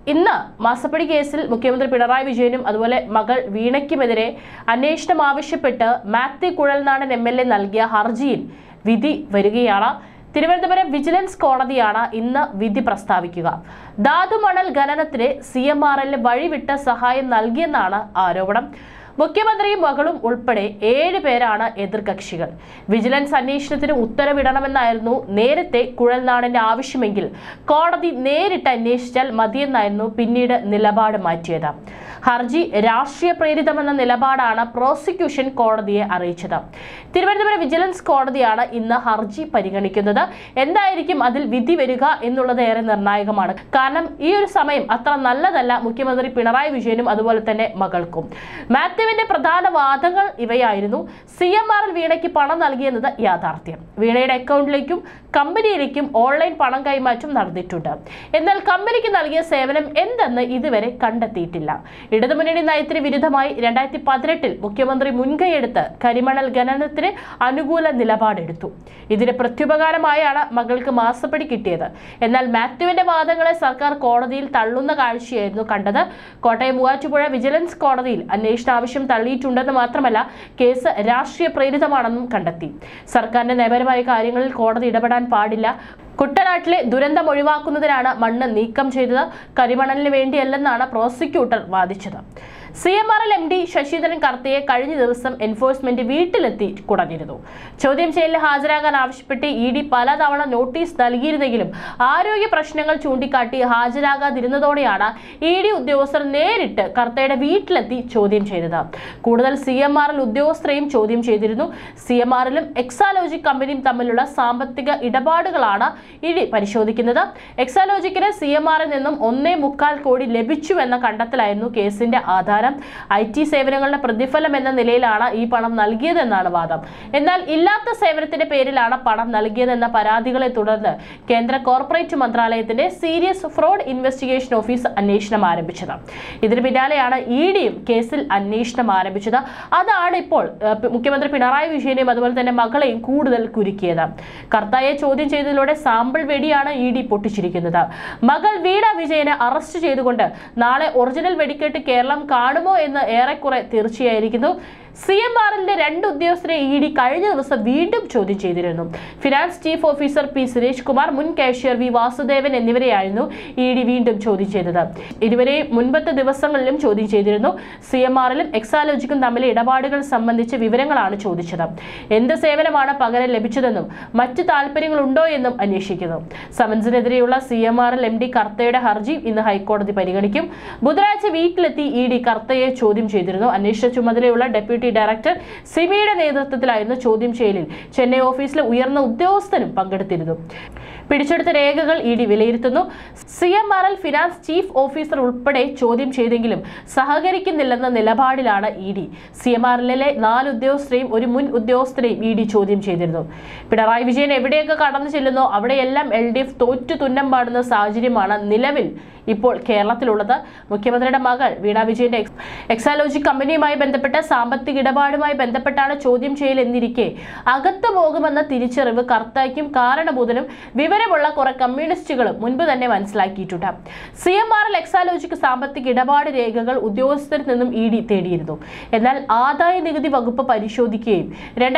ഇന്ന് മാസപ്പടി കേസിൽ മുഖ്യമന്ത്രി പിണറായി വിജയനും അതുപോലെ മകൾ വീണയ്ക്കുമെതിരെ അന്വേഷണം ആവശ്യപ്പെട്ട് മാത്യു കുഴൽനാടൻ MLA നൽകിയ ഹർജിയിൽ വിധി വരികയാണ്. തിരുവനന്തപുരം വിജിലൻസ് കോടതിയാണ് ഇന്ന് വിധി പ്രസ്താവിക്കുക. ധാതുമണൽ ഖനനത്തിന് CMRL വഴിവിട്ട സഹായം നൽകിയെന്നാണ് ആരോപണം. മുഖ്യമന്ത്രിയും മകളും ഉൾപ്പെടെ 7 പേരാണ് എതിർകക്ഷികൾ. വിജിലൻസ് അന്വേഷണത്തിന് ഉത്തരവിടണമെന്നായിരുന്നു നേരത്തെ കുഴൽനാടന്റെ ആവശ്യമെങ്കിൽ കോടതി നേരിട്ട് അന്വേഷിച്ചാൽ മതിയെന്നായിരുന്നു പിന്നീട് നിലപാട് മാറ്റിയത്. ഹർജി രാഷ്ട്രീയ പ്രേരിതമെന്ന നിലപാടാണ് പ്രോസിക്യൂഷൻ കോടതിയെ അറിയിച്ചത്. തിരുവനന്തപുരം വിജിലൻസ് കോടതിയാണ് ഇന്ന് ഹർജി പരിഗണിക്കുന്നത്. എന്തായിരിക്കും അതിൽ വിധി വരിക എന്നുള്ളത് ഏറെ നിർണായകമാണ്. കാരണം ഈ ഒരു സമയം അത്ര നല്ലതല്ല മുഖ്യമന്ത്രി പിണറായി വിജയനും അതുപോലെ തന്നെ മകൾക്കും. മാത്യുവിന്റെ പ്രധാന വാദങ്ങൾ ഇവയായിരുന്നു. CMRL വീണയ്ക്ക് പണം നൽകിയെന്നത് യാഥാർത്ഥ്യം. വീണയുടെ അക്കൗണ്ടിലേക്കും കമ്പനിയിലേക്കും ഓൺലൈൻ പണം കൈമാറ്റം നടന്നിട്ടുണ്ട്. എന്നാൽ കമ്പനിക്ക് നൽകിയ സേവനം എന്തെന്ന് ഇതുവരെ കണ്ടെത്തിയിട്ടില്ല. ഇടതുമുന്നണി നയത്തിന് വിരുദ്ധമായി 2018 മുഖ്യമന്ത്രി മുൻകൈയെടുത്ത് കരിമണൽ ഖനനത്തിന് അനുകൂല നിലപാടെടുത്തു. ഇതിന് പ്രത്യുപകാരമായാണ് മകൾക്ക് മാസപ്പടി കിട്ടിയത്. എന്നാൽ മാത്യുവിന്റെ വാദങ്ങളെ സർക്കാർ കോടതിയിൽ തള്ളുന്ന കാഴ്ചയായിരുന്നു കണ്ടത്. കോട്ടയം മൂവാറ്റുപുഴ വിജിലൻസ് കോടതിയിൽ അന്വേഷണ ആവശ്യം തള്ളിയിട്ടുണ്ടെന്ന് മാത്രമല്ല കേസ് രാഷ്ട്രീയ പ്രേരിതമാണെന്നും കണ്ടെത്തി. സർക്കാരിന്റെ നയപരമായ കാര്യങ്ങളിൽ കോടതി ഇടപെടാൻ പാടില്ല. കുട്ടനാട്ടിലെ ദുരന്തം ഒഴിവാക്കുന്നതിനാണ് മണ്ണ് നീക്കം ചെയ്തത്, കരിമണലിന് വേണ്ടിയല്ലെന്നാണ് പ്രോസിക്യൂട്ടർ വാദിച്ചത്. CMRL MD ശശിധരൻ കർത്തയെ കഴിഞ്ഞ ദിവസം എൻഫോഴ്സ്മെന്റ് വീട്ടിലെത്തി കുടഞ്ഞിരുന്നു. ചോദ്യം ചെയ്യലിൽ ഹാജരാകാൻ ആവശ്യപ്പെട്ട് ED പലതവണ നോട്ടീസ് നൽകിയിരുന്നെങ്കിലും ആരോഗ്യ പ്രശ്നങ്ങൾ ചൂണ്ടിക്കാട്ടി ഹാജരാകാതിരുന്നതോടെയാണ് ED ഉദ്യോഗസ്ഥർ നേരിട്ട് കർത്തയുടെ വീട്ടിലെത്തി ചോദ്യം ചെയ്തത്. കൂടുതൽ CMRL ഉദ്യോഗസ്ഥരെയും ചോദ്യം ചെയ്തിരുന്നു. CMRLും എക്സാലോജിക് കമ്പനിയും തമ്മിലുള്ള സാമ്പത്തിക ഇടപാടുകളാണ് ED പരിശോധിക്കുന്നത്. എക്സാലോജിക്കിന് CMRL നിന്നും 1.25 കോടി ലഭിച്ചുവെന്ന കണ്ടെത്തലായിരുന്നു കേസിന്റെ ആധാരം. IT സേവനങ്ങളുടെ പ്രതിഫലം എന്ന നിലയിലാണ് ഈ പണം നൽകിയതെന്നാണ് വാദം. എന്നാൽ ഇല്ലാത്ത സേവനത്തിന്റെ പേരിലാണ് പണം നൽകിയതെന്ന പരാതികളെ തുടർന്ന് കേന്ദ്ര കോർപ്പറേറ്റ് മന്ത്രാലയത്തിന്റെ സീരിയസ് ഫ്രോഡ് ഇൻവെസ്റ്റിഗേഷൻ ഓഫീസ് അന്വേഷണം ആരംഭിച്ചത്. ഇതിന് പിന്നാലെയാണ് EDയും കേസിൽ അന്വേഷണം ആരംഭിച്ചത്. അതാണ് ഇപ്പോൾ മുഖ്യമന്ത്രി പിണറായി വിജയനെയും അതുപോലെ തന്നെ മകളെയും കൂടുതൽ കുരുക്കിയത്. കർത്തായെ ചോദ്യം ചെയ്തതിലൂടെ സാമ്പിൾ വെടിയാണ് ED പൊട്ടിച്ചിരിക്കുന്നത്. മകൾ വീണ വിജയനെ അറസ്റ്റ് ചെയ്തുകൊണ്ട് നാളെ ഒറിജിനൽ വെടിക്കെട്ട് കേരളം കാണുമോ എന്ന് ഏറെക്കുറെ തീർച്ചയായിരിക്കുന്നു. CMRLന്റെ 2 ഉദ്യോഗസ്ഥരെ ED കഴിഞ്ഞ ദിവസം വീണ്ടും ചോദ്യം ചെയ്തിരുന്നു. Finance chief officer P Suresh Kumar, മുൻ കാഷ്യർ V വാസുദേവൻ എന്നിവരെയായിരുന്നു ED വീണ്ടും ചോദ്യം ചെയ്തത്. ഇരുവരെ മുൻപത്തെ ദിവസങ്ങളിലും ചോദ്യം ചെയ്തിരുന്നു. CMRLും എക്സാലോജിക്കും തമ്മിലെ ഇടപാടുകൾ സംബന്ധിച്ച വിവരങ്ങളാണ് ചോദിച്ചത്. എന്ത് സേവനമാണ് പകരം ലഭിച്ചതെന്നും മറ്റു താല്പര്യങ്ങളുണ്ടോ എന്നും അന്വേഷിക്കുന്നു. സമൻസിനെതിരെയുള്ള CMRL MD കർത്തയുടെ ഹർജി ഇന്ന് ഹൈക്കോടതി പരിഗണിക്കും. ബുധനാഴ്ച വീട്ടിലെത്തി ED കർത്തയെ ചോദ്യം ചെയ്തിരുന്നു. അന്വേഷണ ചുമതലയുള്ള ഡെപ്യൂട്ടി ഡയറക്ടർ സിമിയുടെ നേതൃത്വത്തിലായിരുന്നു ചോദ്യം ചെയ്യലിൽ ചെന്നൈ ഓഫീസിലെ ഉയർന്ന ഉദ്യോഗസ്ഥരും പങ്കെടുത്തിരുന്നു. പിടിച്ചെടുത്ത രേഖകൾ ED വിലയിരുത്തുന്നു. CMRL ഫിനാൻസ് ചീഫ് ഓഫീസർ ഉൾപ്പെടെ ചോദ്യം ചെയ്തെങ്കിലും സഹകരിക്കുന്നില്ലെന്ന നിലപാടിലാണ് ED. CMRLലെ 4 ഉദ്യോഗസ്ഥരെയും ഒരു മുൻ ഉദ്യോഗസ്ഥരെയും ED ചോദ്യം ചെയ്തിരുന്നു. പിണറായി വിജയൻ എവിടെയൊക്കെ കടന്നു ചെല്ലുന്നോ അവിടെയെല്ലാം LDF തോറ്റു തുന്നം പാടുന്ന സാഹചര്യമാണ് നിലവിൽ ഇപ്പോൾ കേരളത്തിലുള്ളത്. മുഖ്യമന്ത്രിയുടെ മകൾ വീണ വിജയന്റെ എക്സാലോജിക് കമ്പനിയുമായി ബന്ധപ്പെട്ട സാമ്പത്തിക ഇടപാടുമായി ബന്ധപ്പെട്ടാണ് ചോദ്യം ചെയ്യൽ എന്നിരിക്കെ അകത്തു പോകുമെന്ന തിരിച്ചറിവ് കർത്തായ്ക്കും കാരണഭൂതനും വിവരമുള്ള കുറെ കമ്മ്യൂണിസ്റ്റുകളും മുൻപ് തന്നെ മനസ്സിലാക്കിയിട്ടുണ്ട്. CMRL എക്സാലോജിക് സാമ്പത്തിക ഇടപാട് രേഖകൾ ഉദ്യോഗസ്ഥരിൽ നിന്നും ED തേടിയിരുന്നു. എന്നാൽ ആദായ നികുതി വകുപ്പ് പരിശോധിക്കുകയും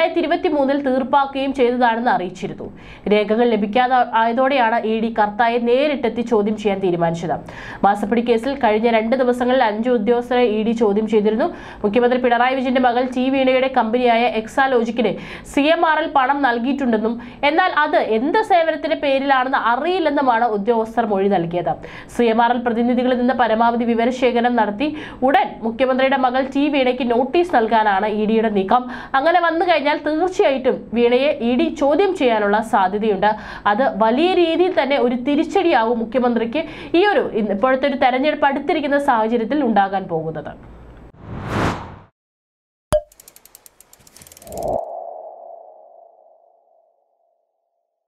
2023 തീർപ്പാക്കുകയും ചെയ്തതാണെന്ന് അറിയിച്ചിരുന്നു. രേഖകൾ ലഭിക്കാതെ ആയതോടെയാണ് ED കർത്തായെ നേരിട്ടെത്തി ചോദ്യം ചെയ്യാൻ തീരുമാനിച്ചത്. മാസപ്പടി കേസിൽ കഴിഞ്ഞ 2 ദിവസങ്ങളിൽ 5 ഉദ്യോഗസ്ഥരെ ED ചോദ്യം ചെയ്തിരുന്നു. മുഖ്യമന്ത്രി പിണറായി വിജയന്റെ മകൾ വീണയുടെ കമ്പനിയായ എക്സാലോജിക്കിന് CMRL പണം നൽകിയിട്ടുണ്ടെന്നും എന്നാൽ അത് എന്ത് സേവനത്തിന്റെ പേരിലാണെന്ന് അറിയില്ലെന്നുമാണ് ഉദ്യോഗസ്ഥർ മൊഴി നൽകിയത്. CMRL പ്രതിനിധികളിൽ നിന്ന് പരമാവധി വിവരശേഖരണം നടത്തി ഉടൻ മുഖ്യമന്ത്രിയുടെ മകൾ വീണയ്ക്ക് നോട്ടീസ് നൽകാനാണ് EDയുടെ നീക്കം. അങ്ങനെ വന്നു കഴിഞ്ഞാൽ തീർച്ചയായിട്ടും വീണയെ ED ചോദ്യം ചെയ്യാനുള്ള സാധ്യതയുണ്ട്. അത് വലിയ രീതിയിൽ തന്നെ ഒരു തിരിച്ചടിയാവും മുഖ്യമന്ത്രിക്ക് ഈ ഒരു ഇപ്പോഴത്തെ ഒരു തെരഞ്ഞെടുപ്പ് അടുത്തിരിക്കുന്ന സാഹചര്യത്തിൽ ഉണ്ടാകാൻ പോകുന്നത്.